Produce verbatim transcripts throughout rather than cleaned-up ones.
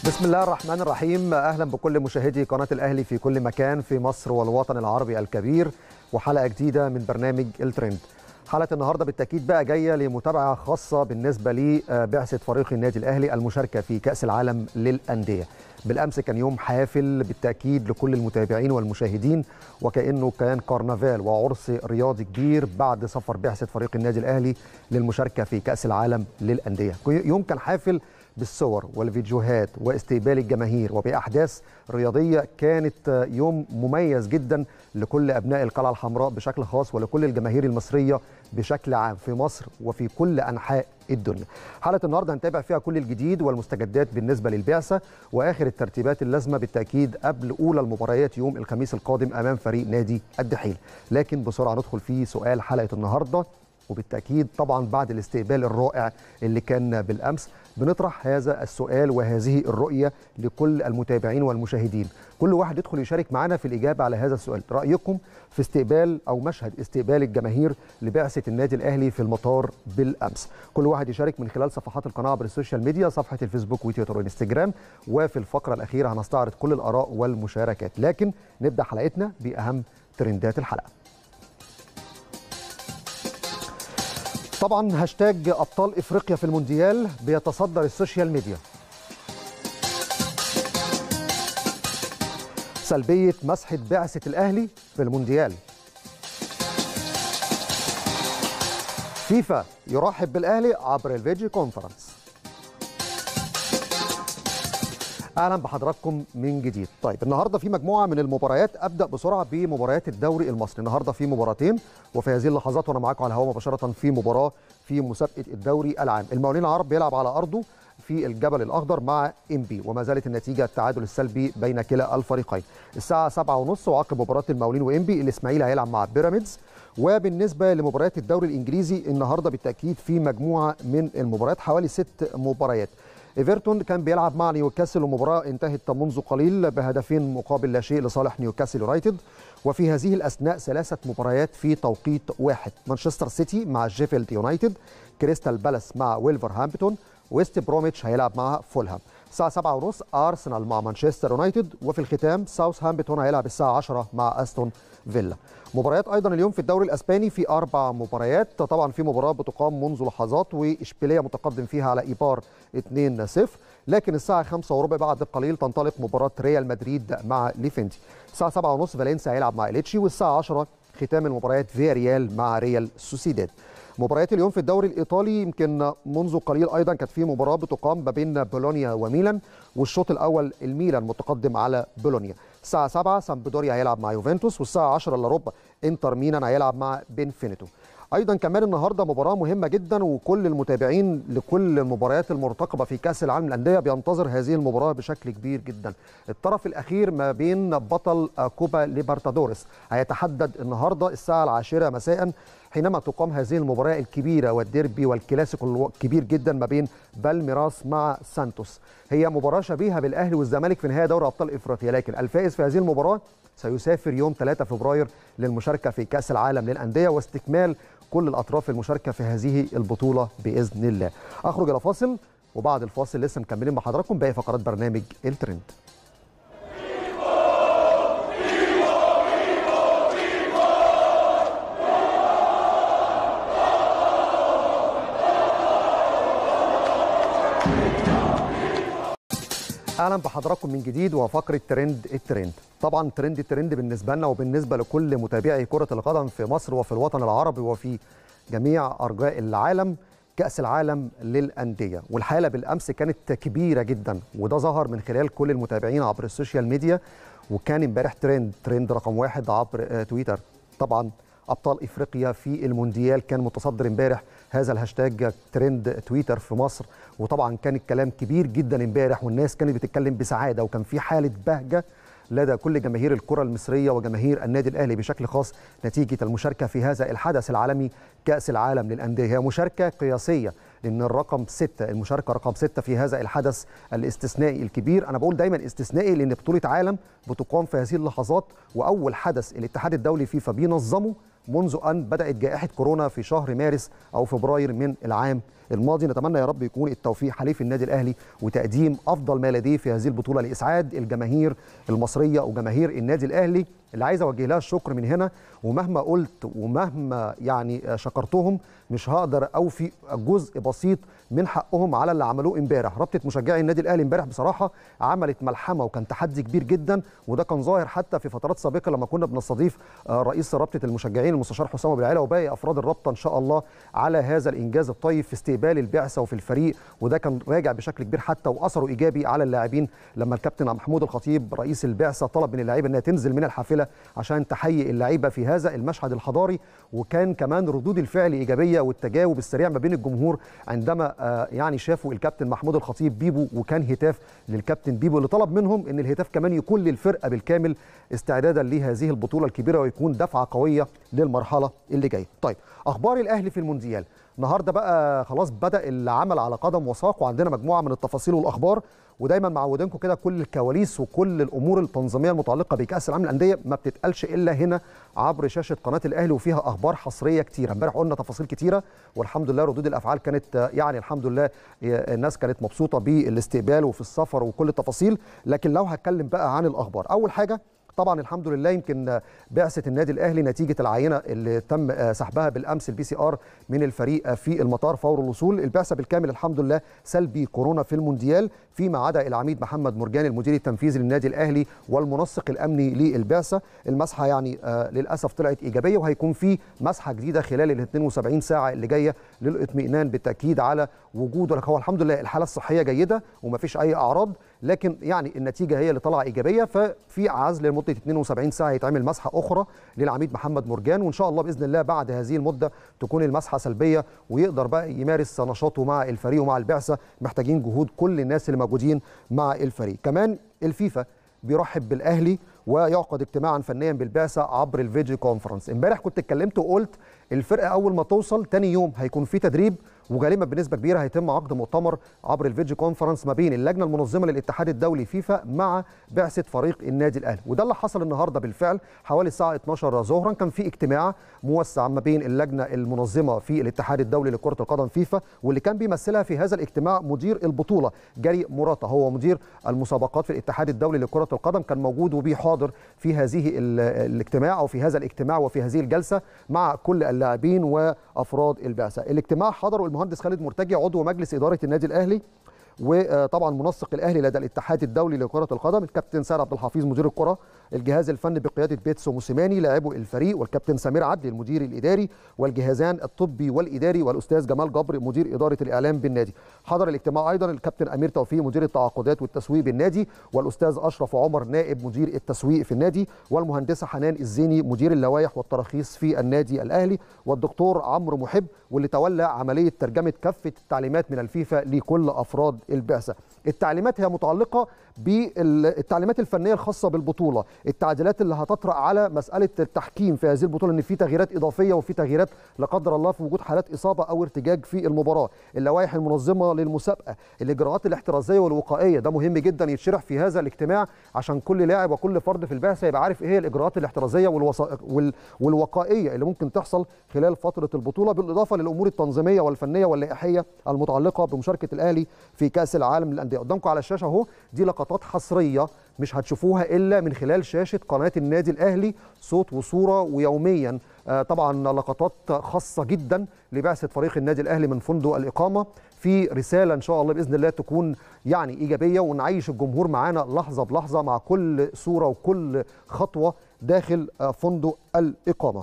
بسم الله الرحمن الرحيم. أهلا بكل مشاهدي قناة الأهلي في كل مكان في مصر والوطن العربي الكبير، وحلقة جديدة من برنامج الترند. حلقة النهاردة بالتأكيد بقى جاية لمتابعة خاصة بالنسبة لبعثة فريق النادي الأهلي المشاركة في كأس العالم للأندية. بالأمس كان يوم حافل بالتأكيد لكل المتابعين والمشاهدين، وكأنه كان كرنفال وعرس رياضي كبير بعد سفر بعثة فريق النادي الأهلي للمشاركة في كأس العالم للأندية. يوم كان حافل بالصور والفيديوهات واستقبال الجماهير وبأحداث رياضية. كانت يوم مميز جدا لكل أبناء القلعة الحمراء بشكل خاص ولكل الجماهير المصرية بشكل عام في مصر وفي كل أنحاء الدنيا. حلقة النهارده هنتابع فيها كل الجديد والمستجدات بالنسبة للبعثة وآخر الترتيبات اللازمة بالتأكيد قبل أولى المباريات يوم الخميس القادم أمام فريق نادي الدحيل. لكن بسرعة ندخل في سؤال حلقة النهارده، وبالتأكيد طبعا بعد الاستقبال الرائع اللي كان بالأمس بنطرح هذا السؤال وهذه الرؤية لكل المتابعين والمشاهدين. كل واحد يدخل يشارك معنا في الإجابة على هذا السؤال. رأيكم في استقبال أو مشهد استقبال الجماهير لبعثة النادي الأهلي في المطار بالأمس. كل واحد يشارك من خلال صفحات القناة عبر السوشيال ميديا، صفحة الفيسبوك وتويتر وانستجرام، وفي الفقرة الأخيرة هنستعرض كل الآراء والمشاركات. لكن نبدأ حلقتنا بأهم ترندات الحلقة. طبعا هاشتاج أبطال إفريقيا في المونديال بيتصدر السوشيال ميديا. سلبية مسحة بعثة الأهلي في المونديال. فيفا يرحب بالأهلي عبر الفيديو كونفرنس. اهلا بحضراتكم من جديد. طيب النهارده في مجموعه من المباريات. ابدا بسرعه بمباريات الدوري المصري. النهارده في مباراتين، وفي هذه اللحظات وانا معاكم على الهواء مباشره في مباراه في مسابقه الدوري العام. المقاولين العرب بيلعب على ارضه في الجبل الاخضر مع انبي، وما زالت النتيجه التعادل السلبي بين كلا الفريقين. الساعه سبعة وثلاثين وعقب مباراه المقاولين وانبي الاسماعيلي هيلعب مع بيراميدز. وبالنسبه لمباريات الدوري الانجليزي النهارده بالتاكيد في مجموعه من المباريات، حوالي ست مباريات. ايفرتون كان بيلعب مع نيوكاسل ومباراه انتهت منذ قليل بهدفين مقابل لا شيء لصالح نيوكاسل يونايتد. وفي هذه الاثناء ثلاثه مباريات في توقيت واحد: مانشستر سيتي مع شيفيلد يونايتد، كريستال بالاس مع ويلفرهامبتون، ويست بروميتش هيلعب مع فولهام. الساعه سبعة وثلاثين ارسنال مع مانشستر يونايتد، وفي الختام ساوثهامبتون هيلعب الساعه عشرة مع استون فيلا. مباريات ايضا اليوم في الدوري الاسباني في اربع مباريات. طبعا في مباراه بتقام منذ لحظات واشبيليه متقدم فيها على ايبار اثنين صفر، لكن الساعه خمسة وربع بعد قليل تنطلق مباراه ريال مدريد مع ليفنتي. الساعه سبعة وثلاثين فالنسيا هيلعب مع إليتشي، والساعه عشرة ختام المباريات فياريال مع ريال سوسيداد. مباريات اليوم في الدوري الايطالي يمكن منذ قليل ايضا كانت في مباراه بتقام ما بين بولونيا وميلان، والشوط الاول الميلان متقدم على بولونيا. الساعه سبعة سامبدوريا هيلعب مع يوفنتوس، والساعه عشرة الا ربع انتر ميلان هيلعب مع بنفينيتو. ايضا كمان النهارده مباراه مهمه جدا، وكل المتابعين لكل المباريات المرتقبه في كاس العالم للانديه بينتظر هذه المباراه بشكل كبير جدا. الطرف الاخير ما بين بطل كوبا ليبرتادوريس هيتحدد النهارده الساعه العاشرة مساء حينما تقام هذه المباراه الكبيره والديربي والكلاسيكو الكبير جدا ما بين بالميراس مع سانتوس. هي مباراه شبيهه بالاهلي والزمالك في نهائي دوري ابطال افريقيا، لكن الفائز في هذه المباراه سيسافر يوم ثلاثة فبراير للمشاركه في كاس العالم للانديه واستكمال كل الاطراف المشاركه في هذه البطوله باذن الله. اخرج الى فاصل، وبعد الفاصل لسه مكملين مع حضراتكم باقي فقرات برنامج الترند. اهلا بحضراتكم من جديد وفقره ترند الترند. طبعا ترند الترند بالنسبه لنا وبالنسبه لكل متابعي كره القدم في مصر وفي الوطن العربي وفي جميع ارجاء العالم، كاس العالم للانديه. والحاله بالامس كانت كبيره جدا، وده ظهر من خلال كل المتابعين عبر السوشيال ميديا. وكان امبارح ترند ترند رقم واحد عبر تويتر. طبعا ابطال افريقيا في المونديال كان متصدر امبارح هذا الهاشتاج ترند تويتر في مصر. وطبعا كان الكلام كبير جدا امبارح، والناس كانت بتتكلم بسعاده، وكان في حاله بهجه لدى كل جماهير الكره المصريه وجماهير النادي الاهلي بشكل خاص نتيجه المشاركه في هذا الحدث العالمي كاس العالم للانديه. هي مشاركه قياسيه لان الرقم ستة، المشاركه رقم ستة في هذا الحدث الاستثنائي الكبير. انا بقول دايما استثنائي لان بطوله عالم بتقام في هذه اللحظات، واول حدث الاتحاد الدولي فيفا بينظمه منذ ان بدات جائحه كورونا في شهر مارس او فبراير من العام الماضي. نتمنى يا رب يكون التوفيق حليف النادي الاهلي وتقديم افضل ما لديه في هذه البطوله لاسعاد الجماهير المصريه وجماهير النادي الاهلي اللي عايز اوجه لها الشكر من هنا. ومهما قلت ومهما يعني شكرتهم مش هقدر اوفي جزء بسيط من حقهم على اللي عملوه امبارح. رابطه مشجعي النادي الاهلي امبارح بصراحه عملت ملحمه وكان تحدي كبير جدا، وده كان ظاهر حتى في فترات سابقه لما كنا بنستضيف رئيس رابطه المشجعين المستشار حسام ابو العلا وباقي افراد الرابطه ان شاء الله على هذا الانجاز الطيب في استقبال البعثه وفي الفريق، وده كان راجع بشكل كبير حتى واثره ايجابي على اللاعبين لما الكابتن محمود الخطيب رئيس البعثه طلب من اللعيبه انها تنزل من الحافله عشان تحيي اللعيبه في هذا المشهد الحضاري. وكان كمان ردود الفعل ايجابيه والتجاوب السريع ما بين الجمهور عندما آه يعني شافوا الكابتن محمود الخطيب بيبو، وكان هتاف للكابتن بيبو اللي طلب منهم ان الهتاف كمان يكون للفرقه بالكامل استعدادا لهذه البطوله الكبيره ويكون دفعه قويه للمرحله اللي جايه. طيب اخبار الاهلي في المونديال النهارده بقى خلاص بدا العمل على قدم وساق، وعندنا مجموعه من التفاصيل والاخبار، ودايما معودينكم كده كل الكواليس وكل الامور التنظيميه المتعلقه بكاس العالم للانديه ما بتتقالش الا هنا عبر شاشه قناه الاهلي، وفيها اخبار حصريه كتيره. امبارح قلنا تفاصيل كتيره والحمد لله ردود الافعال كانت يعني الحمد لله الناس كانت مبسوطه بالاستقبال وفي السفر وكل التفاصيل. لكن لو هتكلم بقى عن الاخبار، اول حاجه طبعا الحمد لله يمكن بعثه النادي الاهلي نتيجه العينه اللي تم سحبها بالامس البي سي ار من الفريق في المطار فور الوصول، البعثه بالكامل الحمد لله سلبي كورونا في المونديال، فيما عدا العميد محمد مرجان المدير التنفيذي للنادي الاهلي والمنسق الامني للبعثه. المسحه يعني آه للاسف طلعت ايجابيه، وهيكون في مسحه جديده خلال ال اثنين وسبعين ساعه اللي جايه للاطمئنان بالتاكيد على وجوده. هو الحمد لله الحاله الصحيه جيده ومفيش اي اعراض، لكن يعني النتيجه هي اللي طالعه ايجابيه، ففي عزل لمده اثنين وسبعين ساعه يتعمل مسحه اخرى للعميد محمد مرجان، وان شاء الله باذن الله بعد هذه المده تكون المسحه سلبيه ويقدر بقى يمارس نشاطه مع الفريق ومع البعثه. محتاجين جهود كل الناس اللي موجودين مع الفريق. كمان الفيفا بيرحب بالاهلي ويعقد اجتماعا فنيا بالبعثه عبر الفيديو كونفرنس. امبارح كنت اتكلمت وقلت الفرقه اول ما توصل تاني يوم هيكون في تدريب، وغالبا بنسبه كبيره هيتم عقد مؤتمر عبر الفيديو كونفرنس ما بين اللجنه المنظمه للاتحاد الدولي فيفا مع بعثه فريق النادي الاهلي، وده اللي حصل النهارده بالفعل. حوالي الساعه اثناشر ظهرا كان في اجتماع موسع ما بين اللجنه المنظمه في الاتحاد الدولي لكره القدم فيفا، واللي كان بيمثلها في هذا الاجتماع مدير البطوله جاري موراتا، هو مدير المسابقات في الاتحاد الدولي لكره القدم، كان موجود وبيحاضر في هذه الاجتماع او في هذا الاجتماع وفي هذه الجلسه مع كل اللاعبين وافراد البعثه. الاجتماع حضره المهندس خالد مرتجي عضو مجلس اداره النادي الاهلي، وطبعا منسق الاهلي لدى الاتحاد الدولي لكره القدم الكابتن سعد عبد الحفيظ مدير الكره، الجهاز الفني بقياده بيتسو موسيماني لاعبو الفريق، والكابتن سمير عدلي المدير الاداري، والجهازان الطبي والاداري، والاستاذ جمال جبر مدير اداره الاعلام بالنادي. حضر الاجتماع ايضا الكابتن امير توفيق مدير التعاقدات والتسويق بالنادي، والاستاذ اشرف عمر نائب مدير التسويق في النادي، والمهندسه حنان الزيني مدير اللوائح والتراخيص في النادي الاهلي، والدكتور عمرو محب واللي تولى عمليه ترجمه كافه التعليمات من الفيفا لكل افراد البعثه. التعليمات هي متعلقه بالتعليمات الفنيه الخاصه بالبطوله، التعديلات اللي هتطرأ على مساله التحكيم في هذه البطوله، ان في تغييرات اضافيه وفي تغييرات لا قدر الله في وجود حالات اصابه او ارتجاج في المباراه، اللوائح المنظمه للمسابقه، الاجراءات الاحترازيه والوقائيه، ده مهم جدا يتشرح في هذا الاجتماع عشان كل لاعب وكل فرد في البعثه يبقى عارف ايه هي الاجراءات الاحترازيه والوثائق والوقائيه اللي ممكن تحصل خلال فتره البطوله، بالاضافه للامور التنظيميه والفنيه واللائحيه المتعلقه بمشاركه الاهلي في كاس العالم للانديه. قدامكم على الشاشه اهو دي لقطات حصريه مش هتشوفوها الا من خلال شاشه قناه النادي الاهلي، صوت وصوره ويوميا. آه طبعا لقطات خاصه جدا لبعثه فريق النادي الاهلي من فندق الاقامه، في رساله ان شاء الله باذن الله تكون يعني ايجابيه، ونعيش الجمهور معانا لحظه بلحظه مع كل صوره وكل خطوه داخل آه فندق الاقامه.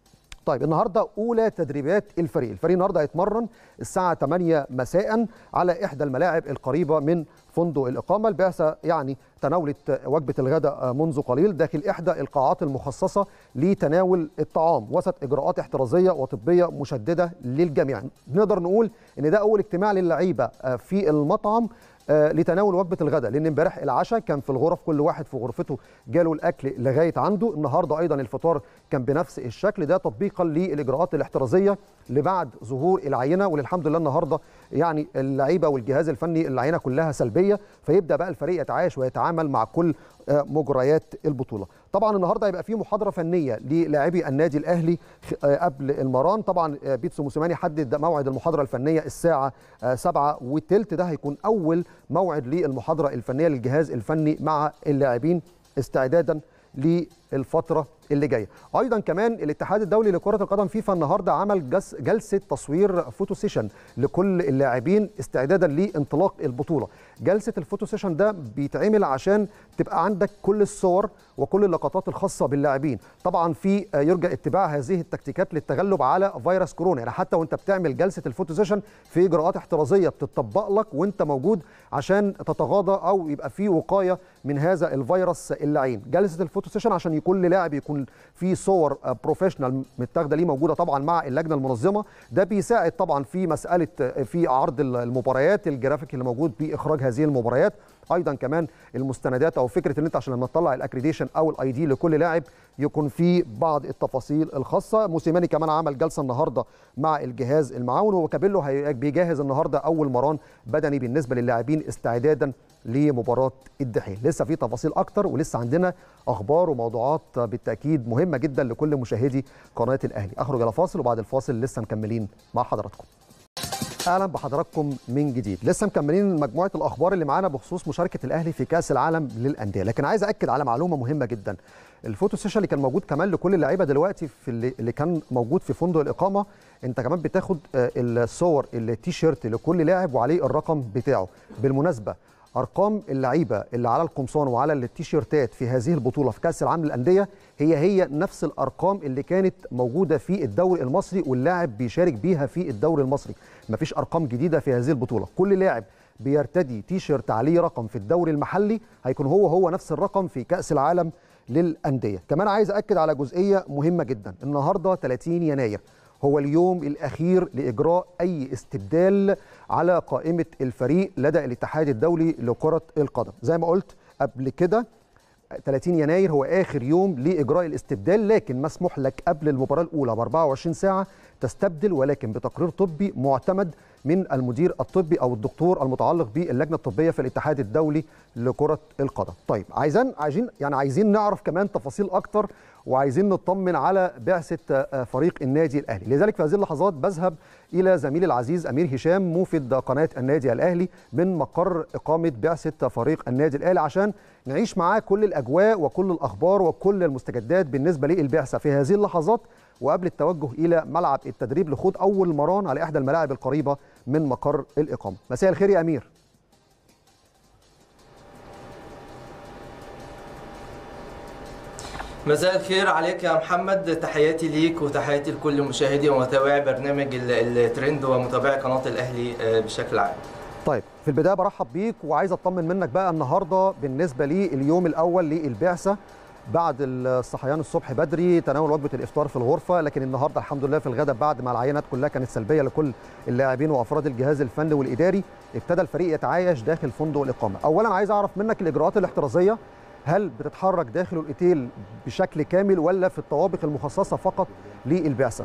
طيب النهارده اولى تدريبات الفريق، الفريق النهارده هيتمرن الساعه ثمانية مساء على احدى الملاعب القريبه من فندق الاقامه. البعثه يعني تناولت وجبه الغداء منذ قليل داخل احدى القاعات المخصصه لتناول الطعام وسط اجراءات احترازيه وطبيه مشدده للجميع. نقدر نقول ان ده اول اجتماع للعيبه في المطعم لتناول وجبه الغداء، لان امبارح العشاء كان في الغرف، كل واحد في غرفته جاله الاكل لغايه عنده. النهارده ايضا الفطار كان بنفس الشكل ده تطبيقا للاجراءات الاحترازيه لبعد ظهور العينه، وللحمد لله النهارده يعني اللعيبه والجهاز الفني العينه كلها سلبيه. الدوليه، فيبدا بقى الفريق يتعايش ويتعامل مع كل مجريات البطوله. طبعا النهارده هيبقى في محاضره فنيه للاعبي النادي الاهلي قبل المران. طبعا بيتسو موسيماني حدد موعد المحاضره الفنيه الساعه سبعة وثلث، ده هيكون اول موعد للمحاضره الفنيه للجهاز الفني مع اللاعبين استعدادا للفتره اللي جايه. ايضا كمان الاتحاد الدولي لكره القدم فيفا النهارده عمل جلسه تصوير فوتو سيشن لكل اللاعبين استعدادا لانطلاق البطوله. جلسه الفوتو سيشن ده بيتعمل عشان تبقى عندك كل الصور وكل اللقطات الخاصه باللاعبين. طبعا في يرجى اتباع هذه التكتيكات للتغلب على فيروس كورونا، يعني حتى وانت بتعمل جلسه الفوتو سيشن في اجراءات احترازيه بتطبق لك وانت موجود عشان تتغاضى او يبقى في وقايه من هذا الفيروس اللعين. جلسه الفوتو سيشن عشان يكون لاعب يكون في صور بروفيشنال متاخده ليه موجوده طبعا مع اللجنه المنظمه، ده بيساعد طبعا في مساله في عرض المباريات، الجرافيك اللي موجود باخراج هذه المباريات، ايضا كمان المستندات او فكره ان انت عشان لما تطلع الاكريديشن او الاي دي لكل لاعب يكون في بعض التفاصيل الخاصه. موسيماني كمان عمل جلسه النهارده مع الجهاز المعاون، وكابيلو بيجهز النهارده اول مران بدني بالنسبه للاعبين استعدادا لمباراه الدحيل. لسه في تفاصيل اكتر ولسه عندنا اخبار وموضوعات بالتاكيد مهمه جدا لكل مشاهدي قناه الاهلي. اخرج الى فاصل وبعد الفاصل لسه مكملين مع حضراتكم. اهلا بحضراتكم من جديد. لسه مكملين مجموعه الاخبار اللي معانا بخصوص مشاركه الاهلي في كاس العالم للانديه، لكن عايز اكد على معلومه مهمه جدا. الفوتو سيشن اللي كان موجود كمان لكل اللعيبه دلوقتي في اللي, اللي كان موجود في فندق الاقامه، انت كمان بتاخد الصور التي شيرت لكل لاعب وعليه الرقم بتاعه. بالمناسبه ارقام اللعيبه اللي على القمصان وعلى التيشيرتات في هذه البطوله في كاس العالم للانديه هي هي نفس الارقام اللي كانت موجوده في الدوري المصري واللاعب بيشارك بيها في الدوري المصري. مفيش ارقام جديده في هذه البطوله، كل لاعب بيرتدي تيشيرت عليه رقم في الدوري المحلي هيكون هو هو نفس الرقم في كاس العالم للانديه. كمان عايز اكد على جزئيه مهمه جدا، النهارده ثلاثين يناير هو اليوم الأخير لإجراء أي استبدال على قائمة الفريق لدى الاتحاد الدولي لكرة القدم. زي ما قلت قبل كده ثلاثين يناير هو آخر يوم لإجراء الاستبدال، لكن مسموح لك قبل المباراة الأولى ب أربعة وعشرين ساعة تستبدل، ولكن بتقرير طبي معتمد من المدير الطبي أو الدكتور المتعلق باللجنة الطبية في الاتحاد الدولي لكرة القدم. طيب عايزين عايزين يعني عايزين نعرف كمان تفاصيل أكتر وعايزين نطمن على بعثة فريق النادي الأهلي. لذلك في هذه اللحظات بذهب إلى زميلي العزيز أمير هشام موفد قناة النادي الأهلي من مقر إقامة بعثة فريق النادي الأهلي عشان نعيش معاه كل الأجواء وكل الأخبار وكل المستجدات بالنسبة للبعثة في هذه اللحظات وقبل التوجه إلى ملعب التدريب لخوض أول مران على إحدى الملاعب القريبة من مقر الإقامة. مساء الخير يا أمير. مساء الخير عليك يا محمد، تحياتي ليك وتحياتي لكل مشاهدي ومتابعي برنامج الترند ومتابعي قناة الأهلي بشكل عام. طيب في البداية برحب بيك وعايز أطمن منك بقى النهاردة بالنسبة لي اليوم الأول للبعثة بعد الصحيان الصبح بدري تناول وجبة الإفطار في الغرفة، لكن النهاردة الحمد لله في الغداء بعد ما العينات كلها كانت سلبية لكل اللاعبين وأفراد الجهاز الفني والإداري ابتدى الفريق يتعايش داخل فندق الإقامة. أولا عايز أعرف منك الإجراءات الاحترازية، هل بتتحرك داخل الأوتيل بشكل كامل ولا في الطوابق المخصصة فقط للبعثة؟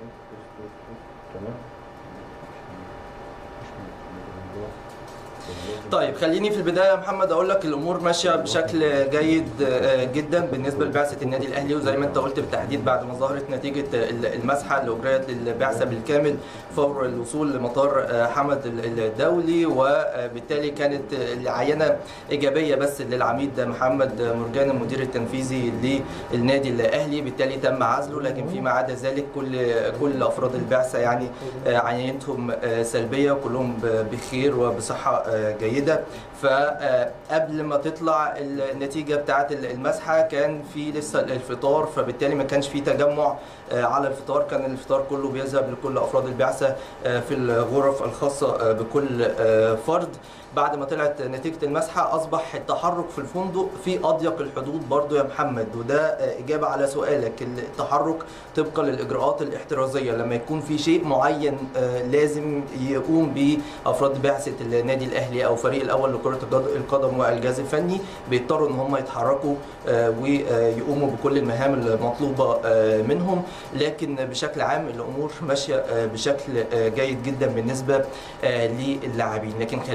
طيب خليني في البدايه يا محمد اقول لك الامور ماشيه بشكل جيد جدا بالنسبه لبعثه النادي الاهلي، وزي ما انت قلت بالتحديد بعد ما ظهرت نتيجه المسحه اللي اجريت للبعثه بالكامل فور الوصول لمطار حمد الدولي، وبالتالي كانت العينه ايجابيه بس للعميد محمد مرجان المدير التنفيذي للنادي الاهلي، بالتالي تم عزله، لكن فيما عدا ذلك كل كل افراد البعثه يعني عينتهم سلبيه وكلهم بخير وبصحه جيده. فقبل ما تطلع النتيجه بتاعه المسحه كان في لسه الفطار، فبالتالي ما كانش في تجمع على الفطار، كان الفطار كله بيذهب لكل افراد البعثه في الغرف الخاصه بكل فرد. بعد ما طلعت نتيجه المسحه اصبح التحرك في الفندق في اضيق الحدود برضو يا محمد، وده اجابه على سؤالك. التحرك طبقا للاجراءات الاحترازيه لما يكون في شيء معين لازم يقوم به افراد بعثه النادي الاهلي او فريق الاول لكره القدم والجهاز الفني بيضطروا ان هم يتحركوا ويقوموا بكل المهام المطلوبه منهم، لكن بشكل عام الامور ماشيه بشكل جيد جدا بالنسبه للاعبين. لكن خليني اقول لك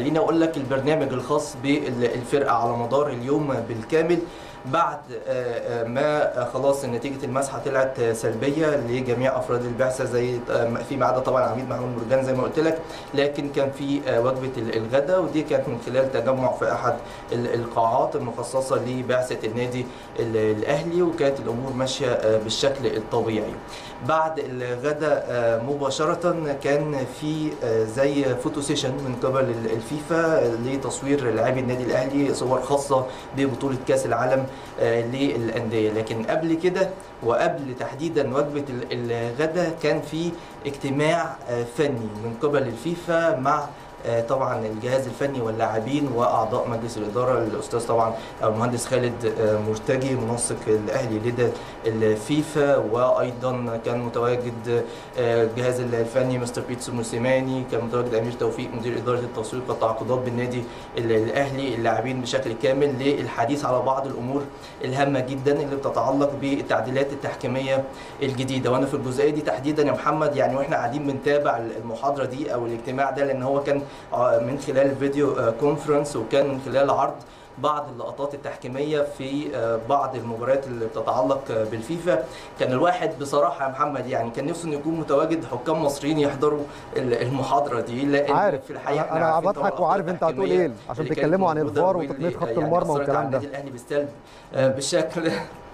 لك البرنامج الخاص بالفرقه على مدار اليوم بالكامل بعد ما خلاص نتيجه المسحه طلعت سلبيه لجميع افراد البعثه، زي فيما عدا طبعا العميد محمود مرجان زي ما قلت لك، لكن كان في وجبه الغداء ودي كانت من خلال تجمع في احد القاعات المخصصه لبعثه النادي الاهلي، وكانت الامور ماشيه بالشكل الطبيعي. بعد الغداء مباشره كان في زي فوتو سيشن من قبل الفيفا لتصوير لاعبي النادي الاهلي، صور خاصه ببطوله كاس العالم للانديه. لكن قبل كده وقبل تحديدا وجبه الغداء كان في اجتماع فني من قبل الفيفا مع طبعا الجهاز الفني واللاعبين واعضاء مجلس الاداره، الاستاذ طبعا المهندس خالد مرتجي منسق الاهلي لدى الفيفا، وايضا كان متواجد الجهاز الفني مستر بيتسو موسيماني، كان متواجد امير توفيق مدير اداره التسويق والتعاقدات بالنادي الاهلي، اللاعبين بشكل كامل للحديث على بعض الامور الهامه جدا اللي بتتعلق بالتعديلات التحكيميه الجديده. وانا في الجزئيه دي تحديدا يا محمد يعني واحنا قاعدين بنتابع المحاضره دي او الاجتماع ده، لان هو كان من خلال فيديو كونفرنس وكان من خلال عرض بعض اللقطات التحكيميه في بعض المباريات اللي بتتعلق بالفيفا، كان الواحد بصراحه يا محمد يعني كان نفسه انه يكون متواجد حكام مصريين يحضروا المحاضره دي، لان عارف في الحقيقه انا بضحك وعارف انت هتقول ايه عشان بيتكلموا عن الفار وتقنيه خط المرمى والكلام ده. النادي الاهلي بالسلب بشكل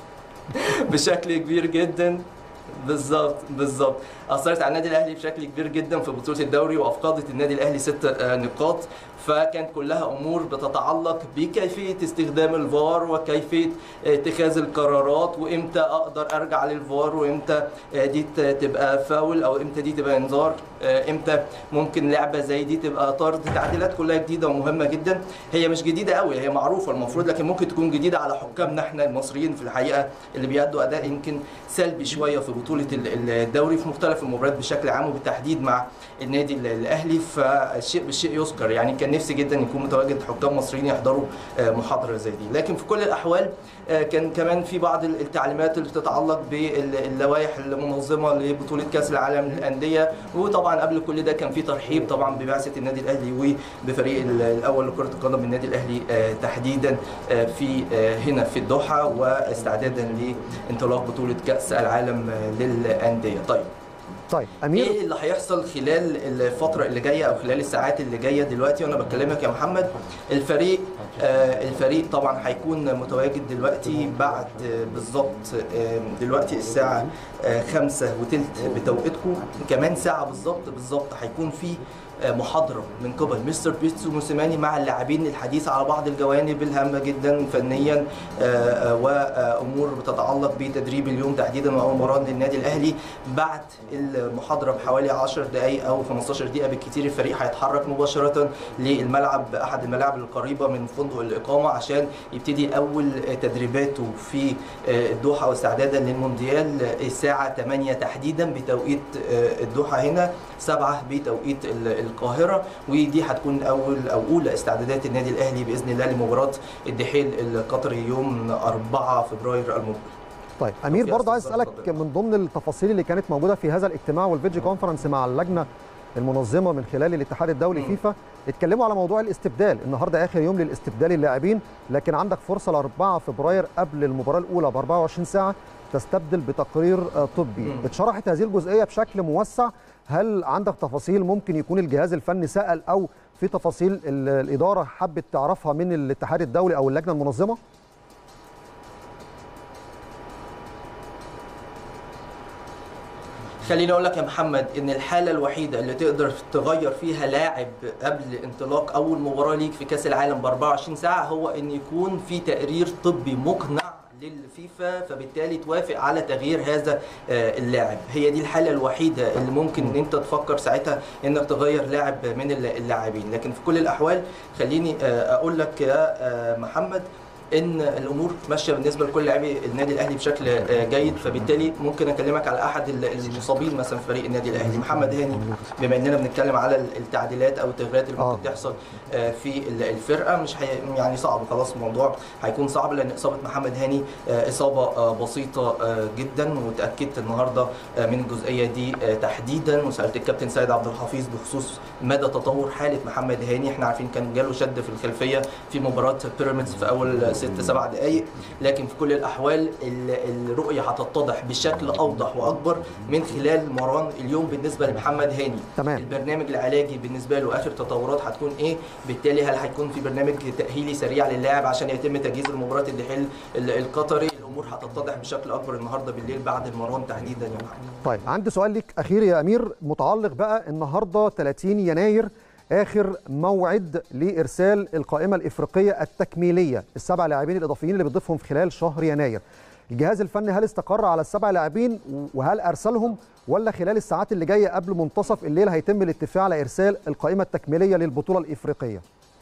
بشكل كبير جدا. بالظبط بالظبط اثرت على النادي الاهلي بشكل كبير جدا في بطوله الدوري، وافقدت النادي الاهلي ست نقاط، فكانت كلها امور بتتعلق بكيفيه استخدام الفار وكيفيه اتخاذ القرارات، وامتى اقدر ارجع للفار، وامتى دي تبقى فاول او امتى دي تبقى انذار، امتى ممكن لعبه زي دي تبقى طرد. تعديلات كلها جديده ومهمه جدا، هي مش جديده قوي، هي معروفه المفروض، لكن ممكن تكون جديده على حكامنا احنا المصريين في الحقيقه اللي بيأدوا اداء يمكن سلبي شويه في بطوله الدوري في مختلف المباريات بشكل عام وبالتحديد مع النادي الاهلي. فالشيء بالشيء يذكر، يعني كان نفسي جدا يكون متواجد حكام مصريين يحضروا محاضره زي دي. لكن في كل الاحوال كان كمان في بعض التعليمات اللي بتتعلق باللوائح المنظمه لبطوله كاس العالم للانديه، وطبعا قبل كل ده كان في ترحيب طبعا ببعثه النادي الاهلي وبفريق الاول لكره القدم بالنادي الاهلي تحديدا في هنا في الدوحه، واستعدادا لانطلاق بطوله كاس العالم للانديه. طيب طيب امير، ايه اللي هيحصل خلال الفتره اللي جايه او خلال الساعات اللي جايه دلوقتي وانا بكلمك يا محمد؟ الفريق آه الفريق طبعا هيكون متواجد دلوقتي بعد آه بالظبط آه دلوقتي الساعه آه خمسة وثلث بتوقيتكم، كمان ساعه بالظبط بالظبط هيكون في محاضرة من قبل مستر بيتسو موسيماني مع اللاعبين للحديث على بعض الجوانب الهامة جدا فنيا وأمور بتتعلق بتدريب اليوم تحديدا وأول مران للنادي الأهلي. بعد المحاضرة بحوالي عشر دقائق أو خمستاشر دقيقة بالكثير الفريق هيتحرك مباشرة للملعب، أحد الملاعب القريبة من فندق الإقامة، عشان يبتدي أول تدريباته في الدوحة واستعدادا للمونديال الساعة ثمانية تحديدا بتوقيت الدوحة هنا، سبعة بتوقيت القاهرة، ودي هتكون أول أو أولى استعدادات النادي الأهلي بإذن الله لمباراة الدحيل القطري يوم أربعة فبراير المقبل. طيب أمير، برضه عايز أسألك من ضمن التفاصيل اللي كانت موجودة في هذا الاجتماع والفيديو كونفرنس مع اللجنة المنظمة من خلال الاتحاد الدولي م. فيفا، اتكلموا على موضوع الاستبدال. النهارده آخر يوم للاستبدال اللاعبين، لكن عندك فرصة ل أربعة فبراير قبل المباراة الأولى ب أربعة وعشرين ساعة تستبدل بتقرير طبي. اتشرحت هذه الجزئية بشكل موسع، هل عندك تفاصيل ممكن يكون الجهاز الفني سأل أو في تفاصيل الإدارة حبت تعرفها من الاتحاد الدولي أو اللجنة المنظمة؟ خليني اقول لك يا محمد ان الحاله الوحيده اللي تقدر تغير فيها لاعب قبل انطلاق اول مباراه ليك في كاس العالم ب أربعة وعشرين ساعه هو ان يكون في تقرير طبي مقنع للفيفا، فبالتالي توافق على تغيير هذا اللاعب. هي دي الحاله الوحيده اللي ممكن ان انت تفكر ساعتها انك تغير لاعب من اللاعبين. لكن في كل الاحوال خليني اقول لك يا محمد ان الامور ماشيه بالنسبه لكل لاعبي النادي الاهلي بشكل جيد. فبالتالي ممكن اكلمك على احد المصابين مثلا في فريق النادي الاهلي، محمد هاني، بما اننا بنتكلم على التعديلات او التغييرات اللي ممكن تحصل في الفرقه. مش حي... يعني صعب، خلاص الموضوع هيكون صعب لان اصابه محمد هاني اصابه بسيطه جدا، وتاكدت النهارده من الجزئيه دي تحديدا، وسالت الكابتن سيد عبد الحفيظ بخصوص مدى تطور حاله محمد هاني. احنا عارفين كان جاله شد في الخلفيه في مباراه بيراميدز في اول ست سبع دقائق، لكن في كل الاحوال الرؤيه هتتضح بشكل اوضح واكبر من خلال مران اليوم بالنسبه لمحمد هاني. تمام. البرنامج العلاجي بالنسبه له اخر تطورات هتكون ايه، بالتالي هل هيكون في برنامج تاهيلي سريع للاعب عشان يتم تجهيز المباراه الدحيل القطري. الامور هتتضح بشكل اكبر النهارده بالليل بعد المران تحديدا يا محمد. طيب عندي سؤال لك اخير يا امير، متعلق بقى النهارده ثلاثين يناير اخر موعد لارسال القائمه الافريقيه التكميليه، السبع لاعبين الاضافيين اللي بتضيفهم في خلال شهر يناير. الجهاز الفني هل استقر على السبع لاعبين وهل ارسلهم، ولا خلال الساعات اللي جايه قبل منتصف الليل هيتم الاتفاق على ارسال القائمه التكميليه للبطوله الافريقيه؟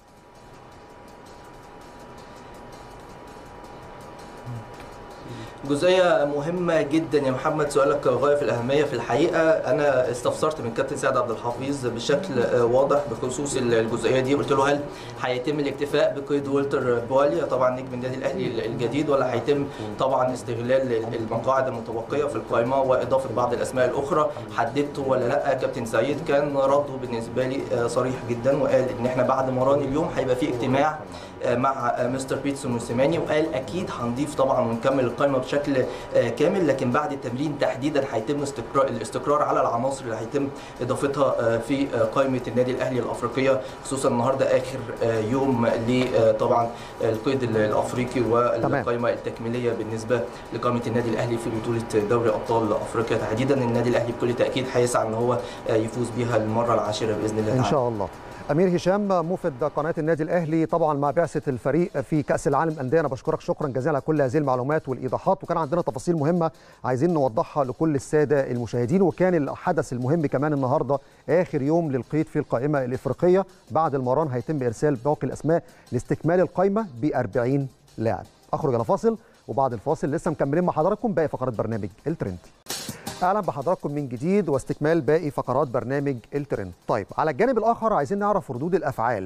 جزئيه مهمه جدا يا محمد، سؤالك غايه في الاهميه. في الحقيقه انا استفسرت من كابتن سيد عبد الحفيظ بشكل واضح بخصوص الجزئيه دي، قلت له هل هيتم الاكتفاء بقيد والتر بواليا طبعا نجم النادي الاهلي الجديد، ولا هيتم طبعا استغلال المقاعد المتبقيه في القائمه واضافه بعض الاسماء الاخرى. حددته ولا لا؟ كابتن سيد كان رده بالنسبه لي صريح جدا، وقال ان احنا بعد مران اليوم هيبقى في اجتماع مع مستر بيتسو موسيماني، وقال اكيد هنضيف طبعا ونكمل القائمه بشكل كامل، لكن بعد التمرين تحديدا هيتم استقرار الاستقرار على العناصر اللي هيتم اضافتها في قائمه النادي الاهلي الافريقيه، خصوصا النهارده اخر يوم لطبعا القيد الافريقي والقائمه التكميليه بالنسبه لقائمه النادي الاهلي في بطوله دوري ابطال افريقيا تحديدا. النادي الاهلي بكل تاكيد هيسعى ان هو يفوز بها المره العاشره باذن الله ان شاء الله. امير هشام موفد قناه النادي الاهلي طبعا مع بعثه الفريق في كاس العالم انديه، انا بشكرك شكرا جزيلا على كل هذه المعلومات والايضاحات، وكان عندنا تفاصيل مهمه عايزين نوضحها لكل الساده المشاهدين. وكان الحدث المهم كمان النهارده اخر يوم للقيد في القائمه الافريقيه، بعد المران هيتم ارسال باقي الاسماء لاستكمال القائمه ب أربعين لاعب. اخرج الى فاصل، وبعد الفاصل لسه مكملين مع حضراتكم باقي فقرات برنامج الترند. اهلا بحضراتكم من جديد واستكمال باقي فقرات برنامج الترند. طيب على الجانب الاخر عايزين نعرف ردود الافعال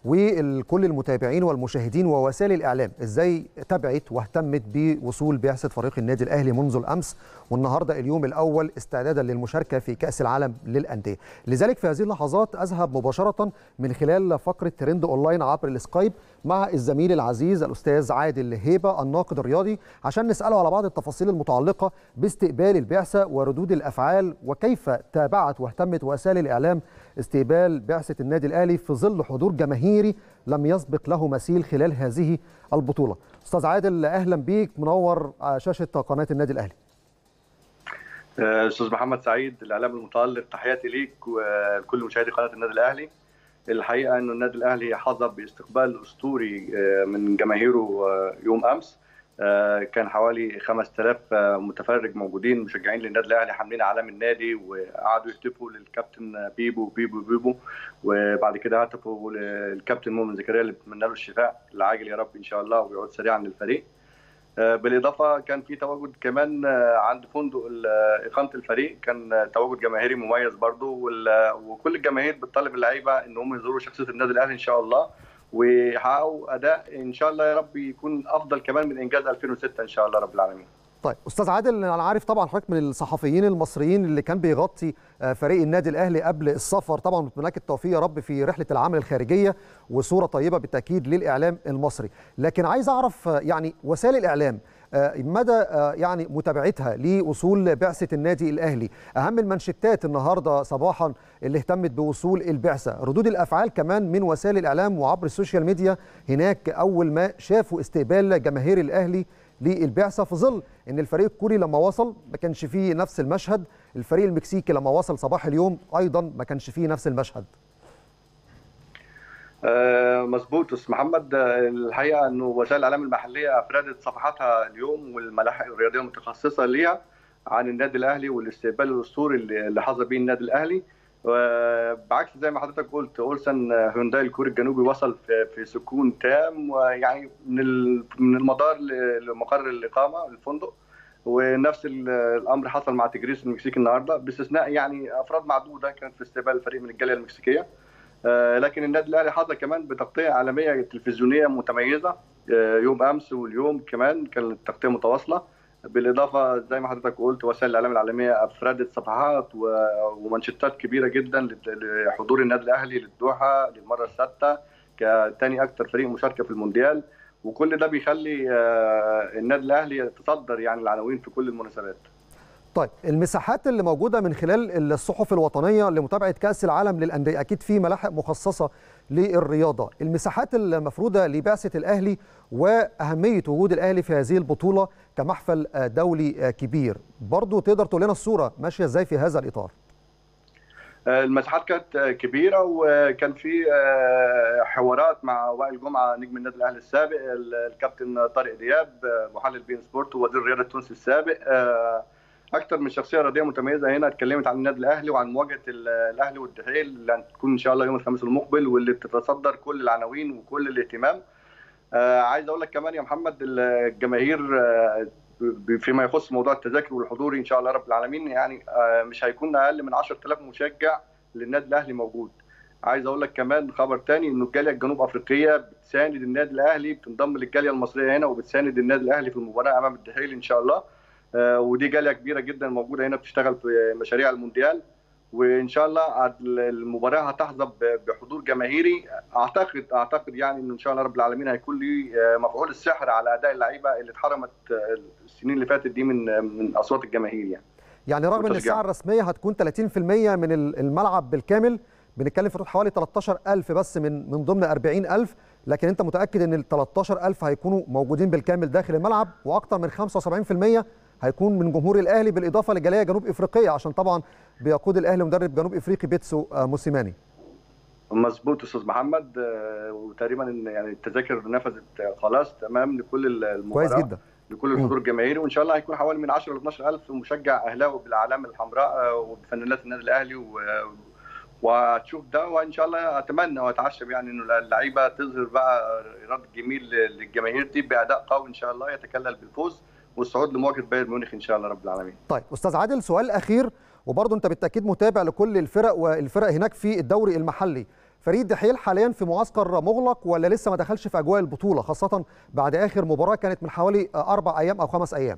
وكل المتابعين والمشاهدين ووسائل الاعلام ازاي تابعت واهتمت بوصول بعثه فريق النادي الاهلي منذ الامس، والنهارده اليوم الاول استعدادا للمشاركه في كاس العالم للانديه. لذلك في هذه اللحظات اذهب مباشره من خلال فقره ترند اونلاين عبر السكايب مع الزميل العزيز الاستاذ عادل هيبه الناقد الرياضي عشان نساله على بعض التفاصيل المتعلقه باستقبال البعثه وردود الافعال، وكيف تابعت واهتمت وسائل الاعلام استقبال بعثه النادي الاهلي في ظل حضور جماهيري لم يسبق له مثيل خلال هذه البطوله. استاذ عادل اهلا بيك، منور شاشه قناه النادي الاهلي. استاذ محمد سعيد الاعلام المتالق، تحياتي ليك ولكل مشاهدي قناه النادي الاهلي. الحقيقه انه النادي الاهلي حظى باستقبال اسطوري من جماهيره يوم امس. كان حوالي خمسة آلاف متفرج موجودين مشجعين للنادي الاهلي حاملين اعلام النادي، وقعدوا يهتفوا للكابتن بيبو بيبو بيبو، وبعد كده هتفوا للكابتن مؤمن زكريا اللي بتمنى له الشفاء العاجل يا رب ان شاء الله ويعود سريعا للفريق. بالاضافه كان في تواجد كمان عند فندق اقامه الفريق، كان تواجد جماهيري مميز برضو، وكل الجماهير بتطالب اللعيبه ان هم يزوروا شخصيه النادي الاهلي ان شاء الله ويحققوا اداء ان شاء الله يا رب يكون افضل كمان من انجاز ألفين وستة ان شاء الله رب العالمين. طيب استاذ عادل، انا عارف طبعا حضرتك من الصحفيين المصريين اللي كان بيغطي فريق النادي الاهلي قبل السفر، طبعا بتمنى لك التوفيق يا رب في رحله العمل الخارجيه وصوره طيبه بالتاكيد للاعلام المصري، لكن عايز اعرف يعني وسائل الاعلام مدى يعني متابعتها لوصول بعثه النادي الاهلي، اهم المانشيتات النهارده صباحا اللي اهتمت بوصول البعثه، ردود الافعال كمان من وسائل الاعلام وعبر السوشيال ميديا هناك اول ما شافوا استقبال جماهير الاهلي للبعثه، في ظل ان الفريق الكوري لما وصل ما كانش فيه نفس المشهد، الفريق المكسيكي لما وصل صباح اليوم ايضا ما كانش فيه نفس المشهد. آه مظبوط استاذ محمد، الحقيقه انه وسائل الاعلام المحليه افردت صفحاتها اليوم والملاحق الرياضيه المتخصصه ليها عن النادي الاهلي والاستقبال الاسطوري اللي حظى به النادي الاهلي. بعكس زي ما حضرتك قلت اولسن هيونداي الكوري الجنوبي وصل في, في سكون تام، ويعني من من المدار لمقر الاقامه الفندق. ونفس الامر حصل مع تجريس المكسيك النهارده، باستثناء يعني افراد معدوده كانت في استقبال الفريق من الجاليه المكسيكيه. لكن النادي الاهلي حظى كمان بتغطيه عالميه تلفزيونيه متميزه يوم امس، واليوم كمان كانت التغطيه متواصله. بالاضافه زي ما حضرتك قلت وسائل الاعلام العالميه افردت صفحات ومانشيتات كبيره جدا لحضور النادي الاهلي للدوحه للمره السادسه كثاني اكثر فريق مشاركه في المونديال، وكل ده بيخلي النادي الاهلي يتصدر يعني العناوين في كل المناسبات. طيب المساحات اللي موجوده من خلال الصحف الوطنيه لمتابعه كاس العالم للانديه، اكيد في ملاحق مخصصه للرياضه، المساحات المفروضه لبعثه الاهلي واهميه وجود الاهلي في هذه البطوله كمحفل دولي كبير، برضو تقدر تقول لنا الصوره ماشيه ازاي في هذا الاطار؟ المساحات كانت كبيره، وكان في حوارات مع وائل جمعه نجم النادي الاهلي السابق، الكابتن طارق دياب محلل بي ان سبورت ووزير الرياضه التونسي السابق. اكثر من شخصيه رياضيه متميزه هنا اتكلمت عن النادي الاهلي وعن مواجهه الاهلي والدحيل اللي هتكون ان شاء الله يوم الخميس المقبل، واللي بتتصدر كل العناوين وكل الاهتمام. عايز اقول لك كمان يا محمد، الجماهير فيما يخص موضوع التذاكر والحضور ان شاء الله رب العالمين يعني مش هيكون اقل من عشرة آلاف مشجع للنادي الاهلي موجود. عايز اقول لك كمان خبر ثاني، انه الجاليه الجنوب افريقيه بتساند النادي الاهلي، بتنضم للجاليه المصريه هنا وبتساند النادي الاهلي في المباراه امام الدحيل ان شاء الله. ودي جاليه كبيره جدا موجوده هنا بتشتغل في مشاريع المونديال، وان شاء الله المباراه هتحظى بحضور جماهيري. اعتقد اعتقد يعني انه ان شاء الله رب العالمين هيكون لي مفعول السحر على اداء اللعيبه اللي اتحرمت السنين اللي فاتت دي من من اصوات الجماهير يعني. يعني رغم ان الساعه الرسميه هتكون ثلاثين بالمئة من الملعب بالكامل، بنتكلم في حوالي ثلاثة عشر ألف بس من من ضمن أربعين ألف، لكن انت متاكد ان ال ثلاثة عشر ألف هيكونوا موجودين بالكامل داخل الملعب، واكثر من خمسة وسبعين بالمئة هيكون من جمهور الاهلي بالاضافه لجاليه جنوب افريقيه، عشان طبعا بيقود الاهلي مدرب جنوب افريقي بيتسو موسيماني. مظبوط استاذ محمد، وتقريبا يعني التذاكر نفذت خلاص تمام لكل المباراه كويس جدا لكل الحضور الجماهيري، وان شاء الله هيكون حوالي من عشرة ل اثناشر ألف مشجع اهلاوي بالاعلام الحمراء وبفانيلات النادي الاهلي و... وهتشوف ده، وان شاء الله اتمنى واتعشم يعني انه اللعيبه تظهر بقى ايراد جميل للجماهير دي باداء قوي ان شاء الله يتكلل بالفوز والصعود لمواجهه بايرن ميونخ ان شاء الله رب العالمين. طيب استاذ عادل، سؤال اخير، وبرضه انت بالتاكيد متابع لكل الفرق والفرق هناك في الدوري المحلي، فريق الدحيل حاليا في معسكر مغلق ولا لسه ما دخلش في اجواء البطوله، خاصه بعد اخر مباراه كانت من حوالي اربع ايام او خمس ايام؟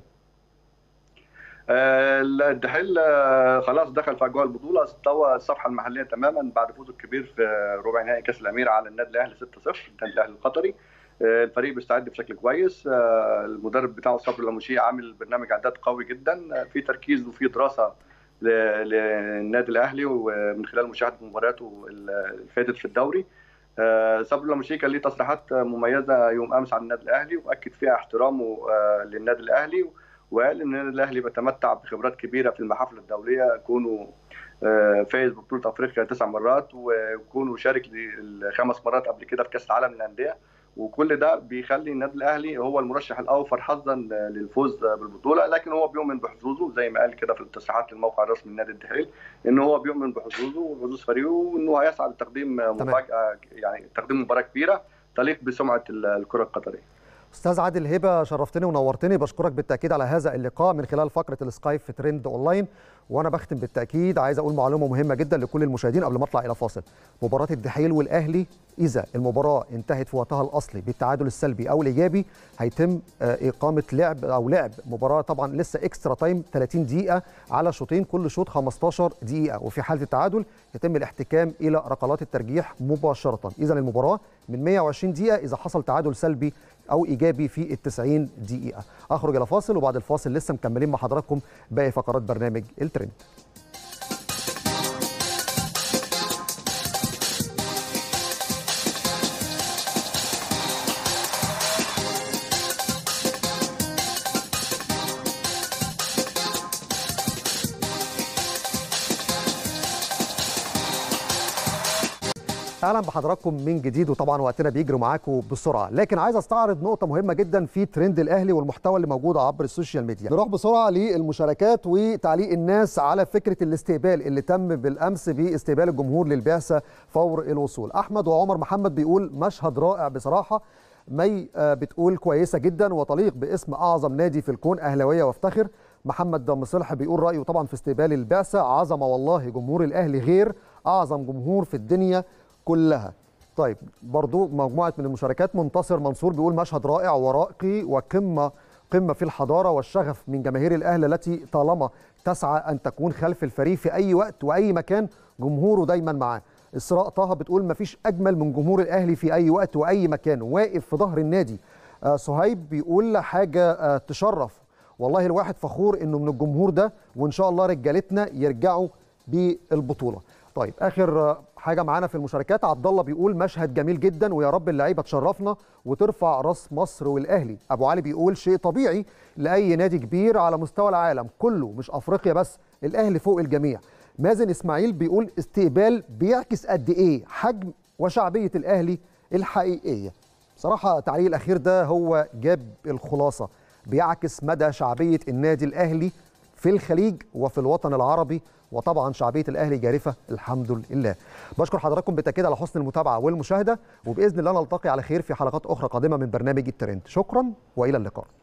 الدحيل خلاص دخل في اجواء البطوله، استوى الصفحه المحليه تماما بعد فوزه الكبير في ربع نهائي كاس الامير على النادي الاهلي ستة صفر، النادي الاهلي القطري. الفريق بيستعد بشكل كويس، المدرب بتاعه صبري اللاموشي عامل برنامج اعداد قوي جدا، في تركيز وفي دراسه للنادي الاهلي ومن خلال مشاهده مبارياته اللي فاتت في الدوري. صبري اللاموشي كان ليه تصريحات مميزه يوم امس عن النادي الاهلي، واكد فيها احترامه للنادي الاهلي، وقال ان النادي الاهلي بيتمتع بخبرات كبيره في المحافل الدوليه، كونه فايز ببطوله افريقيا تسع مرات، وكونه شارك خمس مرات قبل كده في كاس العالم للانديه، وكل ده بيخلي النادي الاهلي هو المرشح الاوفر حظا للفوز بالبطوله. لكن هو بيؤمن بحظوظه زي ما قال كده في التصريحات للموقع الرسمي لنادي الدحيل، ان هو بيؤمن بحظوظه وحظوظ فريقه، وانه هيسعى لتقديم مفاجاه يعني تقديم مباراه كبيره تليق بسمعه الكره القطريه. استاذ عادل هبه، شرفتني ونورتني، بشكرك بالتاكيد على هذا اللقاء من خلال فقره السكايب في ترند اونلاين. وانا بختم بالتاكيد عايز اقول معلومه مهمه جدا لكل المشاهدين قبل ما اطلع الى فاصل. مباراه الدحيل والاهلي اذا المباراه انتهت في وقتها الاصلي بالتعادل السلبي او الايجابي، هيتم اقامه لعب او لعب مباراه طبعا لسه اكسترا تايم ثلاثين دقيقه على شوطين، كل شوط خمستاشر دقيقه، وفي حاله التعادل يتم الاحتكام الى ركلات الترجيح مباشره. اذا المباراه من مئة وعشرين دقيقه اذا حصل تعادل سلبي او ايجابي في التسعين دقيقه. اخرج الى فاصل، وبعد الفاصل لسه مكملين مع حضراتكم باقي فقرات برنامج الترند. اهلا بحضراتكم من جديد، وطبعا وقتنا بيجري معاكم بسرعه، لكن عايز استعرض نقطه مهمه جدا في ترند الاهلي والمحتوى اللي موجود عبر السوشيال ميديا. نروح بسرعه للمشاركات وتعليق الناس على فكره الاستقبال اللي تم بالامس باستقبال الجمهور للبعثه فور الوصول. احمد وعمر محمد بيقول مشهد رائع بصراحه. مي بتقول كويسه جدا وتليق باسم اعظم نادي في الكون، اهلاويه وافتخر. محمد مصلح بيقول رايه طبعا في استقبال البعثه، عظمه والله، جمهور الاهلي غير اعظم جمهور في الدنيا كلها. طيب برضو مجموعه من المشاركات. منتصر منصور بيقول مشهد رائع ورائقي وقمه قمه في الحضاره والشغف من جماهير الاهلي التي طالما تسعى ان تكون خلف الفريق في اي وقت واي مكان، جمهوره دايما معاه. اسراء طه بتقول مفيش اجمل من جمهور الاهلي في اي وقت واي مكان، واقف في ظهر النادي. آه صهيب بيقول حاجه آه تشرف، والله الواحد فخور انه من الجمهور ده، وان شاء الله رجالتنا يرجعوا بالبطوله. طيب اخر حاجه معانا في المشاركات. عبد الله بيقول مشهد جميل جدا ويا رب اللعيبه تشرفنا وترفع راس مصر والاهلي. ابو علي بيقول شيء طبيعي لاي نادي كبير على مستوى العالم كله، مش افريقيا بس، الاهلي فوق الجميع. مازن اسماعيل بيقول استقبال بيعكس قد ايه حجم وشعبيه الاهلي الحقيقيه. بصراحه التعليق الاخير ده هو جاب الخلاصه، بيعكس مدى شعبيه النادي الاهلي في الخليج وفي الوطن العربي، وطبعا شعبيه الاهلي جارفه الحمد لله. بشكر حضراتكم بالتاكيد على حسن المتابعه والمشاهده، وباذن الله نلتقي على خير في حلقات اخرى قادمه من برنامج الترند. شكرا والى اللقاء.